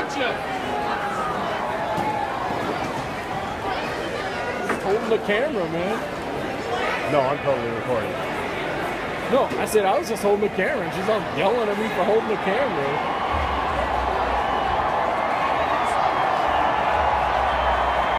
gotcha. Just holding the camera, man. No, I'm totally recording. No, I said I was just holding the camera, and she's all yelling at me for holding the camera.